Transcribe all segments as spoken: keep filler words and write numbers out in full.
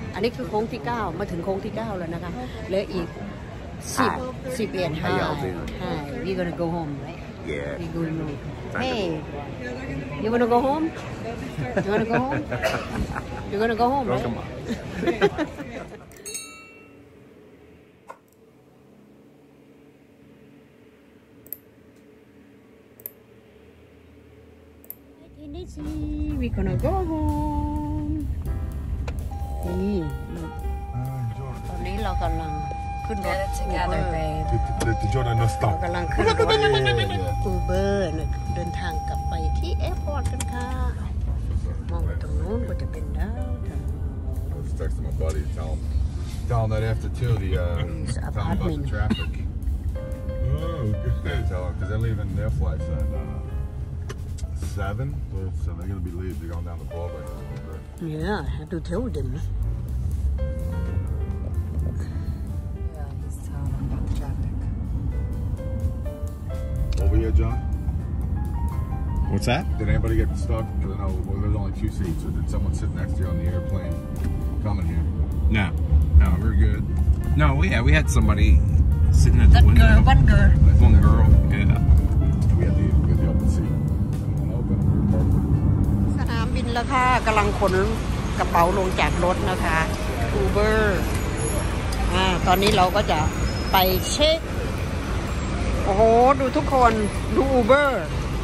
อันนี้คือโค้งที่เก้ามาถึงโค้งที่เก้าแล้วนะคะเหลืออีกสิบสิบเอ็ดห้า Hi we gonna go home right Yeah we going home Hey you wanna go home you wanna go home you gonna go home right Come on we gonna go home นี่ตอนนี้เรากำลังขึ้นรถ together babe The Jordan no stop กำลังขึ้นรถอูเบอร์เดินทางกลับไปที่แอร์พอร์ตกันค่ะมองไปตรงนู้นก็จะเป็นดาว I was texting my buddy tell him tell him that after two the uh tell him about the traffic oh good tell him because they're leaving their flights at uh seven so they're gonna be late they're going down the Broadway yeah I have to tell them yeah he's telling them about the traffic over here John What's that? Did anybody get stuck? Because I know well, there's only two seats. Or did someone sit next to you on the airplane coming here? No, no, we're good. No, we yeah, we had somebody sitting at the that window. girl one girl One girl, yeah. We had the we had the open seat. Open. สนามบินแล้วค่ะกำลังขนกระเป๋าลงจากรถนะคะอูเบอร์อ่าตอนนี้เราก็จะไปเช็คโอ้โหดูทุกคนดูอูเบอร์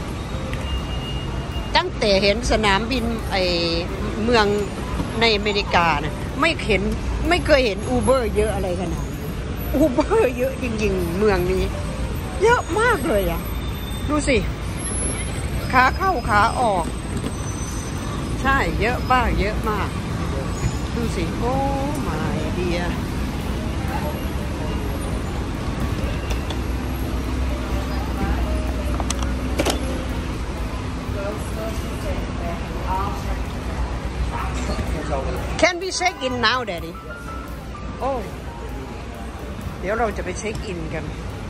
ตั้งแต่เห็นสนามบินไอเมืองในอเมริกานะไม่เห็นไม่เคยเห็นอูเบอร์เยอะอะไรขนาดนี้อูเบอร์เยอะจริงๆเมืองนี้เยอะมากเลยอ่ะดูสิขาเข้าขาออกใช่เยอะมากเยอะมากดูสิโอ้my dear Can we check in now, Daddy? โอ้เดี๋ยวเราจะไปเช็คอินกัน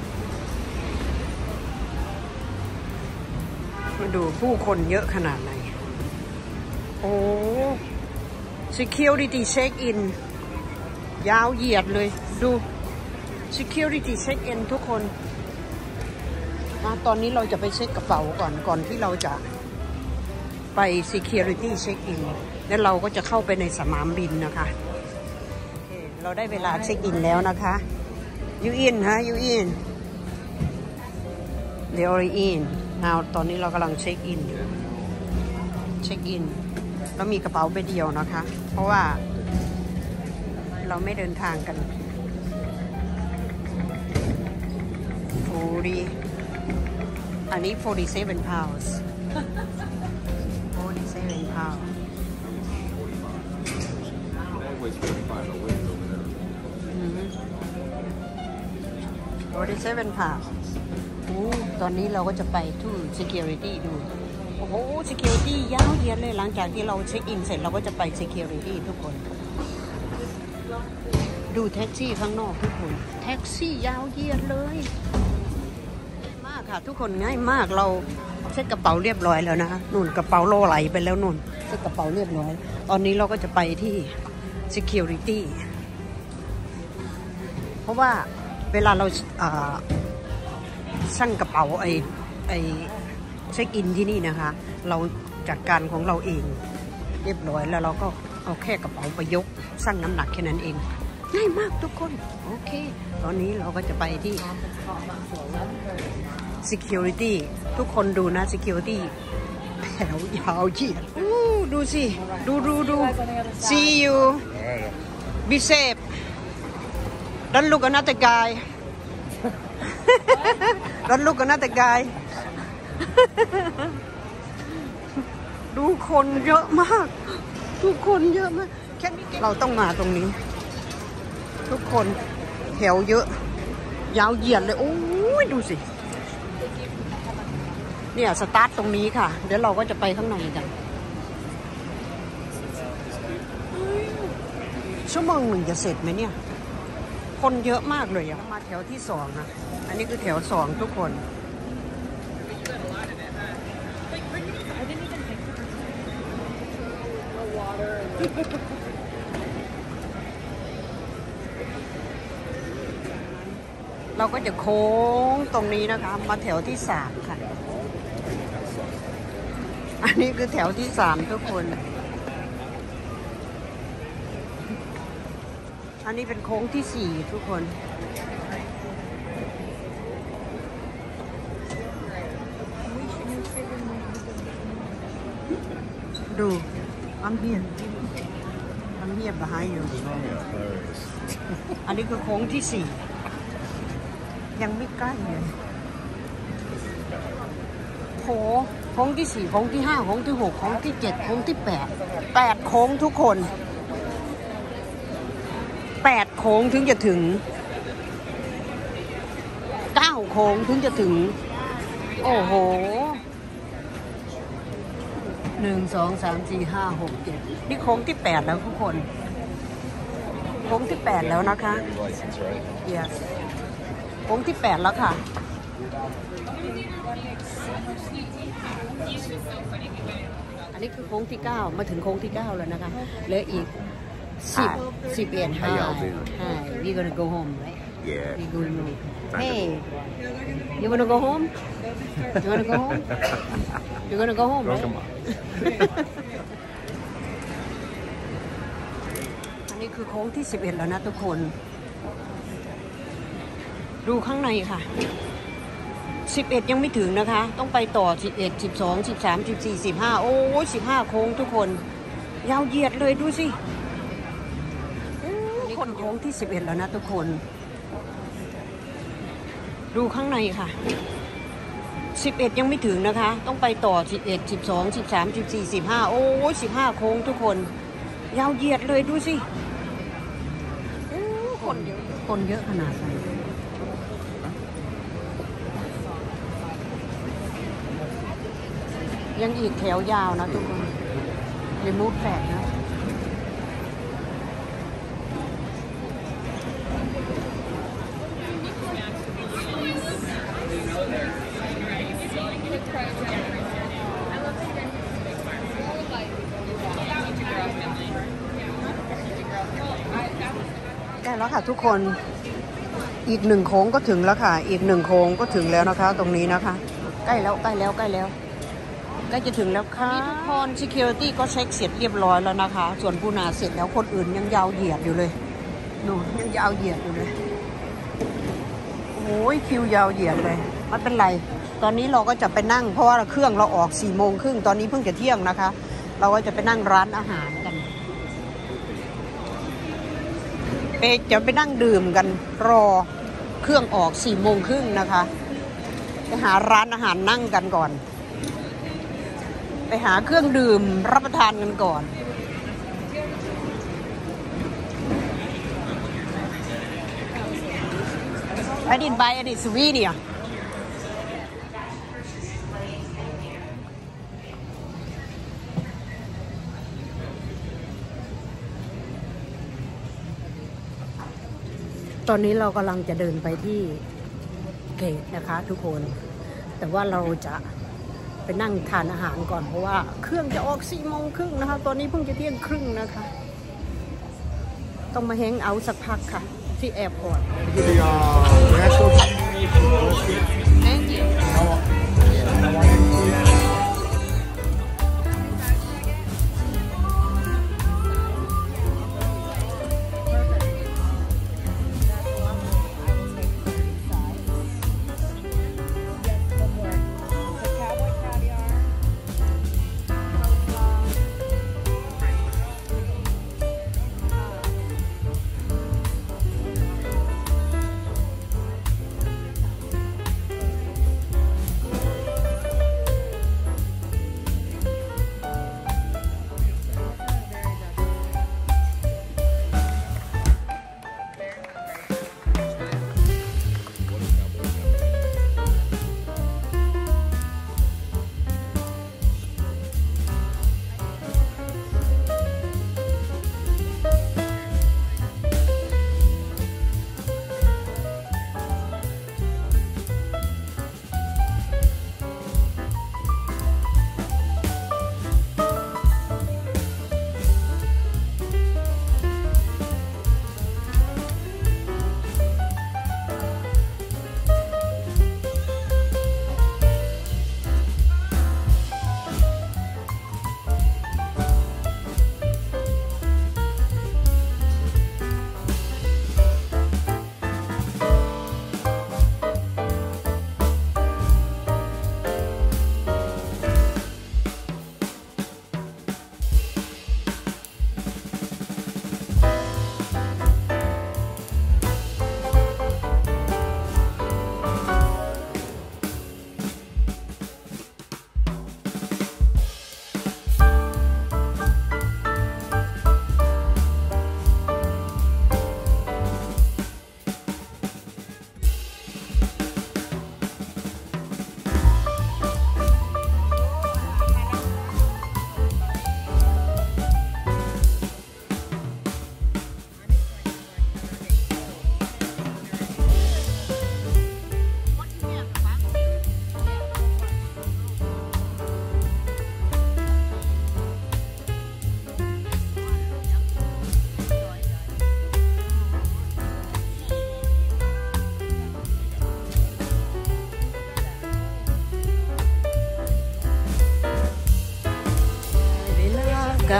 มาดูผู้คนเยอะขนาดไหนโอ้ security check in ยาวเหยียดเลยดู security check in ทุกคนมาตอนนี้เราจะไปเช็คกระเป๋าก่อนก่อนที่เราจะไป security check in แล้วเราก็จะเข้าไปในสนามบินนะคะเราได้เวลาเช็คอินแล้วนะคะยูอินฮะยูอินเดี๋ยวอินnowตอนนี้เรากำลังเช็คอินเช็คอินแล้วมีกระเป๋าใบเดียวนะคะเพราะว่าเราไม่เดินทางกันโอ้ดีอันนี้forty-seven pounds forty-seven pounds forty-seven pounds ตอนนี้เราก็จะไปที่ security ดูโอ้โห security ยาวเหยียดเลยหลังจากที่เราเช็คอินเสร็จเราก็จะไป security ทุกคนดูแท็กซี่ข้างนอกทุกคนแท็กซี่ยาวเหยียดเลยง่ายมากค่ะทุกคนง่ายมากเราเช็คกระเป๋าเรียบร้อยแล้วนะคะนุ่นกระเป๋าโลไหลไปแล้วนุ่นเช็คกระเป๋าเรียบร้อยตอนนี้เราก็จะไปที่ security เพราะว่าเวลาเราชั่งกระเป๋าไอไอเช็คอินที่นี่นะคะเราจัดการของเราเองเรียบร้อยแล้วเราก็เอาแค่กระเป๋าไปยกชั่งน้ำหนักแค่นั้นเองง่ายมากทุกคนโอเคตอนนี้เราก็จะไปที่ security ทุกคนดูนะ security แถวยาวเหยียดอู้ดูสิดูดูดู see you be safe don't look another guy don't look another guy ดูคนเยอะมากทุกคนเยอะมากเราต้องมาตรงนี้ทุกคนแถวเยอะยาวเหยียดเลยโอ้ยดูสิเนี่ยสตาร์ทตรงนี้ค่ะเดี๋ยวเราก็จะไปข้างในกันชั่วโมงหนึ่งจะเสร็จไหมเนี่ยคนเยอะมากเลยอะมาแถวที่สองนะอันนี้คือแถวสองทุกคนเราก็จะโค้งตรงนี้นะคะมาแถวที่สามค่ะอันนี้คือแถวที่สามทุกคนอันนี้เป็นโค้งที่สี่ทุกคนดูI'm here I'm here behind you อันนี้คือโค้งที่สี่ยังไม่ใกล้เลยโค้งโค้งที่สี่โค้งที่ห้าโค้งที่หกโค้งที่เจ็ดโค้งที่แปดแปดโค้งทุกคนแปดโค้งถึงจะถึงเก้าโค้งถึงจะถึงโอ้โหหนึ่งสองสามสี่ห้าหกเจ็ดนี่โค้งที่แปดแล้วทุกคนโค้งที่แปดแล้วนะคะเyesโค้งที่แปดแล้วค่ะอันนี้คือโค้งที่เก้ามาถึงโค้งที่เก้าแล้วนะคะเหลืออีกสิบสิบเอ็ดห้า Hi we gonna go home right Yeah. we gonna hey you wanna go home you wanna go home you gonna go home right อันนี้คือโค้งที่สิบเอ็ดแล้วนะทุกคนดูข้างในค่ะสิบเอ็ดยังไม่ถึงนะคะต้องไปต่อสิบเอ็ด สิบสอง สิบสาม สิบสี่ สิบห้าโอ้ยสิบห้าโค้งทุกคนยาวเหยียดเลยดูสิอันนี้คือโค้งที่สิบเอ็ดแล้วนะทุกคนดูข้างในค่ะสิบเอ็ดยังไม่ถึงนะคะต้องไปต่อสิบเอ็ด สิบสอง สิบสาม สิบสี่ สิบห้าโอ้ยสิบห้าโค้งทุกคนยาวเหยียดเลยดูสิคนเยอะคนเยอะขนาดไหนยังอีกแถวยาวนะทุกคนรีมูฟแฟกนะใกล้แล้วค่ะทุกคนอีกหนึ่งโค้งก็ถึงแล้วค่ะอีกหนึ่งโค้งก็ถึงแล้วนะคะตรงนี้นะคะใกล้แล้วใกล้แล้วใกล้แล้วใกล้จะถึงแล้วค่ะทุกคน security ก็เช็คเสร็จเรียบร้อยแล้วนะคะส่วนผู้นาเสร็จแล้วคนอื่นยังยาวเหยียดอยู่เลยหนูยังยาวเหยียดอยู่เลยโอ้ยคิวยาวเหยียดเลยไม่เป็นไรตอนนี้เราก็จะไปนั่งเพราะว่าเครื่องเราออกสี่โมงครึ่งตอนนี้เพิ่งจะเที่ยงนะคะเราก็จะไปนั่งร้านอาหารกันไปจะไปนั่งดื่มกันรอเครื่องออกสี่โมงครึ่งนะคะไปหาร้านอาหารนั่งกันก่อนไปหาเครื่องดื่มรับประทานกันก่อนI didn't buy any souvenirตอนนี้เรากำลังจะเดินไปที่เกตนะคะทุกคนแต่ว่าเราจะไปนั่งทานอาหารก่อนเพราะว่าเครื่องจะออกสี่โมงครึ่งนะคะตอนนี้เพิ่งจะเที่ยงครึ่งนะคะต้องมาแฮงเอาท์สักพักค่ะที่แอร์พอร์ต Thank you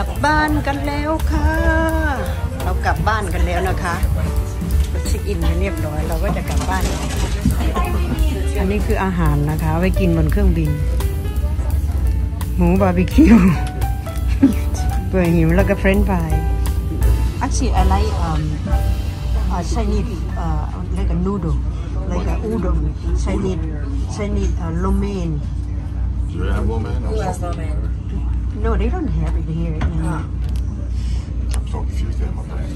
กลับบ้านกันแล้วค่ะ เรากลับบ้านกันแล้วนะคะเราเช็คอินไปเรียบร้อยเราก็จะกลับบ้าน อันนี้คืออาหารนะคะไว้กินบนเครื่องบินหมูบาร์บีคิวเปื่อยหิวแล้วก็เฟรนช์ฟราย Actually I like um uh, Chinese uh, like a noodle like a udon Chinese Chinese uh, lo mein. Do you have lo mein? Who has lo mein? No, they don't have it here. In I'm so confused. They have my